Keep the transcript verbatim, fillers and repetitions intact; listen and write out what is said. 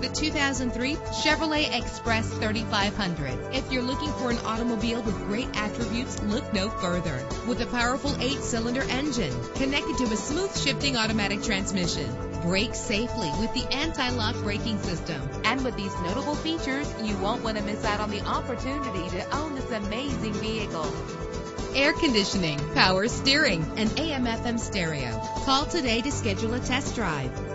the two thousand three Chevrolet Express thirty-five hundred. If you're looking for an automobile with great attributes, look no further. With a powerful eight-cylinder engine connected to a smooth shifting automatic transmission, brake safely with the anti-lock braking system. And with these notable features, you won't want to miss out on the opportunity to own this amazing vehicle. Air conditioning, power steering, and A M F M stereo. Call today to schedule a test drive.